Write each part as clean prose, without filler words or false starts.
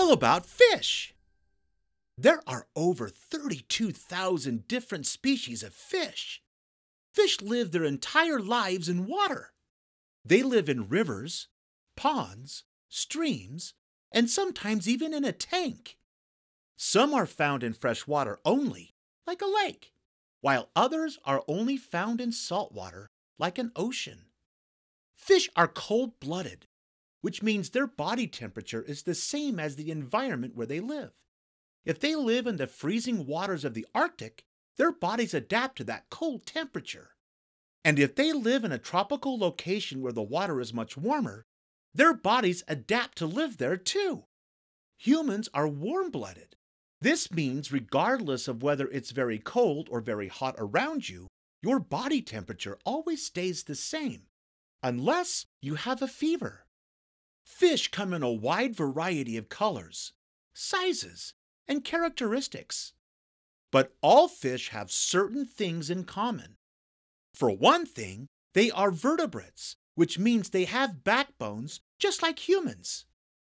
all about fish. There are over 32,000 different species of fish. Fish live their entire lives in water. They live in rivers, ponds, streams, and sometimes even in a tank. Some are found in fresh water only, like a lake, while others are only found in salt water, like an ocean. Fish are cold-blooded, which means their body temperature is the same as the environment where they live. If they live in the freezing waters of the Arctic, their bodies adapt to that cold temperature. And if they live in a tropical location where the water is much warmer, their bodies adapt to live there too. Humans are warm-blooded. This means regardless of whether it's very cold or very hot around you, your body temperature always stays the same, unless you have a fever. Fish come in a wide variety of colors, sizes, and characteristics. But all fish have certain things in common. For one thing, they are vertebrates, which means they have backbones just like humans.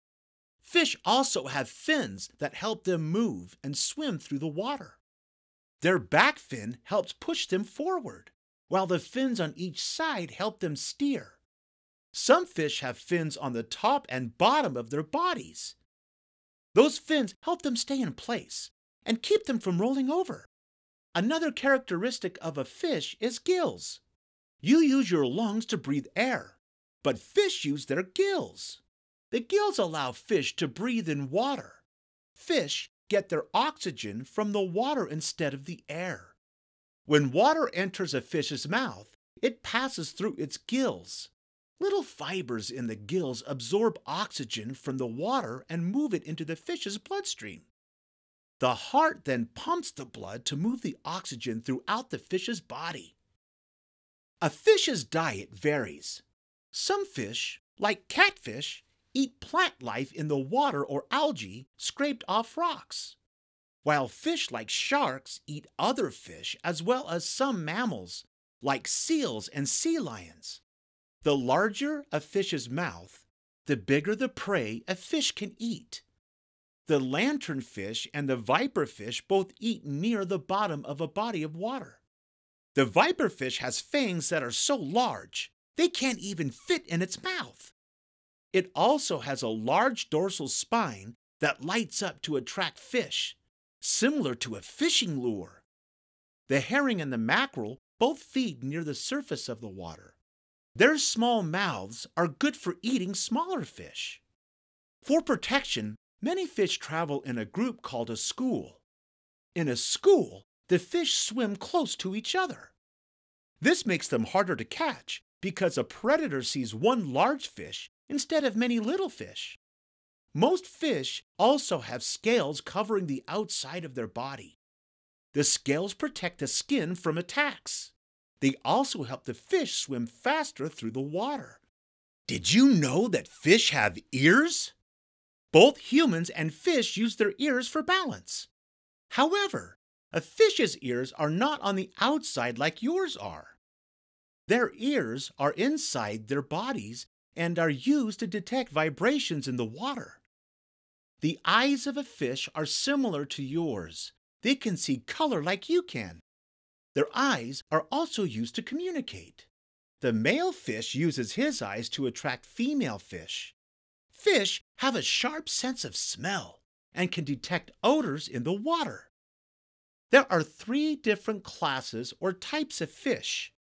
Fish also have fins that help them move and swim through the water. Their back fin helps push them forward, while the fins on each side help them steer. Some fish have fins on the top and bottom of their bodies. Those fins help them stay in place and keep them from rolling over. Another characteristic of a fish is gills. You use your lungs to breathe air, but fish use their gills. The gills allow fish to breathe in water. Fish get their oxygen from the water instead of the air. When water enters a fish's mouth, it passes through its gills. Little fibers in the gills absorb oxygen from the water and move it into the fish's bloodstream. The heart then pumps the blood to move the oxygen throughout the fish's body. A fish's diet varies. Some fish, like catfish, eat plant life in the water or algae scraped off rocks, while fish like sharks eat other fish as well as some mammals, like seals and sea lions. The larger a fish's mouth, the bigger the prey a fish can eat. The lanternfish and the viperfish both eat near the bottom of a body of water. The viperfish has fangs that are so large, they can't even fit in its mouth. It also has a large dorsal spine that lights up to attract fish, similar to a fishing lure. The herring and the mackerel both feed near the surface of the water. Their small mouths are good for eating smaller fish. For protection, many fish travel in a group called a school. In a school, the fish swim close to each other. This makes them harder to catch because a predator sees one large fish instead of many little fish. Most fish also have scales covering the outside of their body. The scales protect the skin from attacks. They also help the fish swim faster through the water. Did you know that fish have ears? Both humans and fish use their ears for balance. However, a fish's ears are not on the outside like yours are. Their ears are inside their bodies and are used to detect vibrations in the water. The eyes of a fish are similar to yours. They can see color like you can. Their eyes are also used to communicate. The male fish uses his eyes to attract female fish. Fish have a sharp sense of smell and can detect odors in the water. There are 3 different classes or types of fish: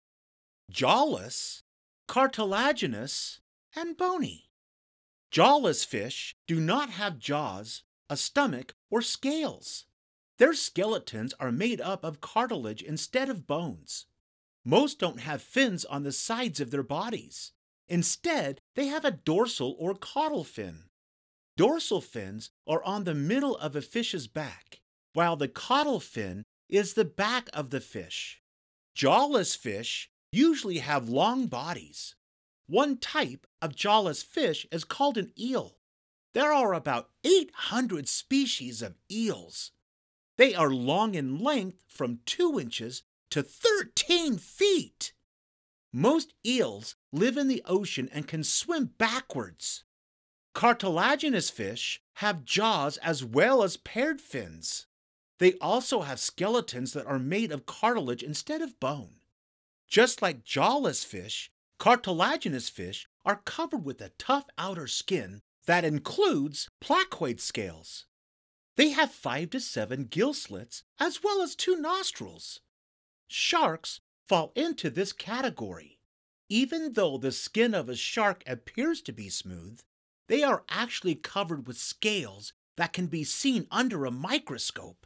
Jawless, Cartilaginous, and Bony. Jawless fish do not have jaws, a stomach, or scales. Their skeletons are made up of cartilage instead of bones. Most don't have fins on the sides of their bodies. Instead, they have a dorsal or caudal fin. Dorsal fins are on the middle of a fish's back, while the caudal fin is the back of the fish. Jawless fish usually have long bodies. One type of jawless fish is called an eel. There are about 800 species of eels. They are long in length from 2 inches to 13 feet. Most eels live in the ocean and can swim backwards. Cartilaginous fish have jaws as well as paired fins. They also have skeletons that are made of cartilage instead of bone. Just like jawless fish, cartilaginous fish are covered with a tough outer skin that includes placoid scales. They have 5 to 7 gill slits as well as 2 nostrils. Sharks fall into this category. Even though the skin of a shark appears to be smooth, they are actually covered with scales that can be seen under a microscope.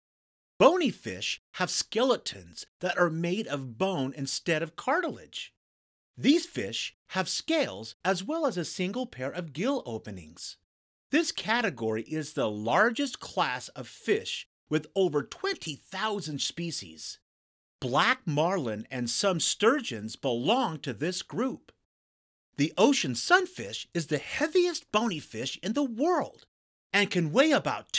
Bony fish have skeletons that are made of bone instead of cartilage. These fish have scales as well as a single pair of gill openings. This category is the largest class of fish with over 20,000 species. Black marlin and some sturgeons belong to this group. The ocean sunfish is the heaviest bony fish in the world and can weigh about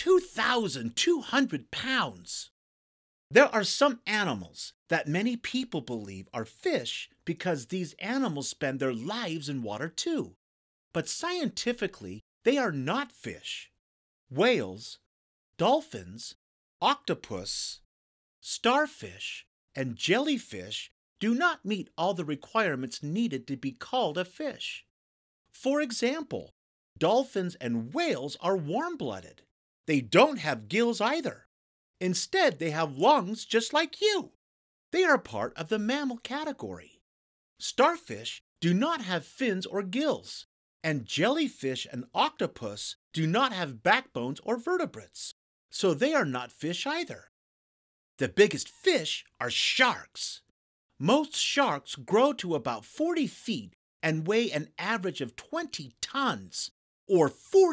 2,200 pounds. There are some animals that many people believe are fish because these animals spend their lives in water too. But scientifically, they are not fish. Whales, dolphins, octopus, starfish, and jellyfish do not meet all the requirements needed to be called a fish. For example, dolphins and whales are warm-blooded. They don't have gills either. Instead, they have lungs just like you. They are part of the mammal category. Starfish do not have fins or gills, and jellyfish and octopus do not have backbones or vertebrates, so they are not fish either. The biggest fish are sharks. Most sharks grow to about 40 feet and weigh an average of 20 tons, or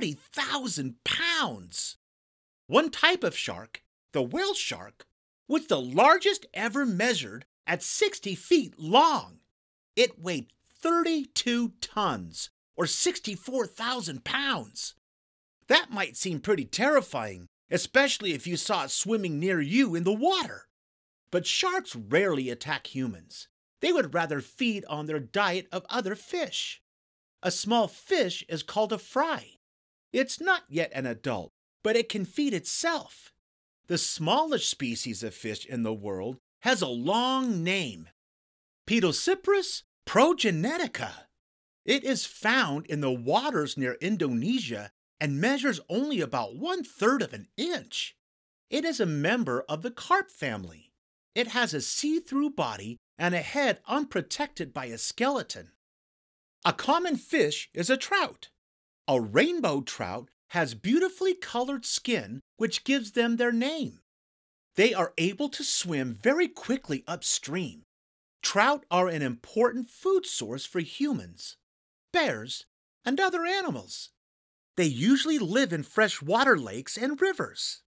40,000 pounds. One type of shark, the whale shark, was the largest ever measured at 60 feet long. It weighed 32 tons, or 64,000 pounds. That might seem pretty terrifying, especially if you saw it swimming near you in the water. But sharks rarely attack humans. They would rather feed on their diet of other fish. A small fish is called a fry. It's not yet an adult, but it can feed itself. The smallest species of fish in the world has a long name, Pediciprus progenetica. It is found in the waters near Indonesia and measures only about 1/3 of an inch. It is a member of the carp family. It has a see-through body and a head unprotected by a skeleton. A common fish is a trout. A rainbow trout has beautifully colored skin, which gives them their name. They are able to swim very quickly upstream. Trout are an important food source for humans, bears, and other animals. They usually live in freshwater lakes and rivers.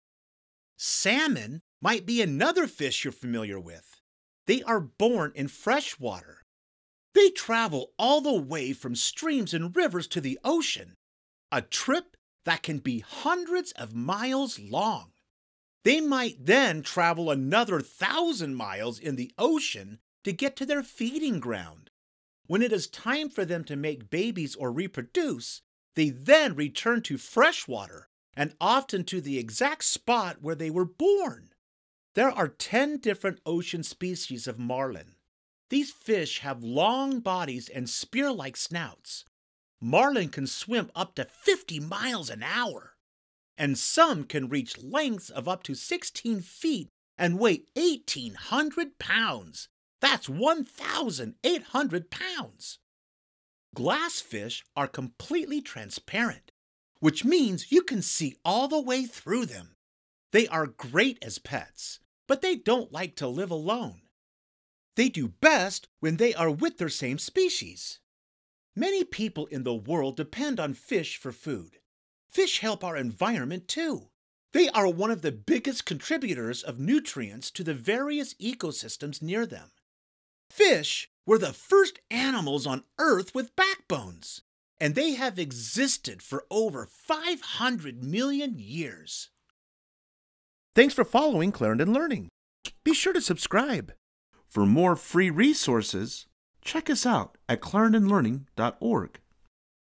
Salmon might be another fish you're familiar with. They are born in freshwater. They travel all the way from streams and rivers to the ocean, a trip that can be hundreds of miles long. They might then travel another 1,000 miles in the ocean to get to their feeding ground. When it is time for them to make babies or reproduce, they then return to freshwater and often to the exact spot where they were born. There are 10 different ocean species of marlin. These fish have long bodies and spear-like snouts. Marlin can swim up to 50 miles an hour, and some can reach lengths of up to 16 feet and weigh 1,800 pounds. That's 1,800 pounds. Glassfish are completely transparent, which means you can see all the way through them. They are great as pets, but they don't like to live alone. They do best when they are with their same species. Many people in the world depend on fish for food. Fish help our environment too. They are one of the biggest contributors of nutrients to the various ecosystems near them. Fish were the first animals on Earth with backbones, and they have existed for over 500 million years. Thanks for following Clarendon Learning. Be sure to subscribe. For more free resources, check us out at clarendonlearning.org.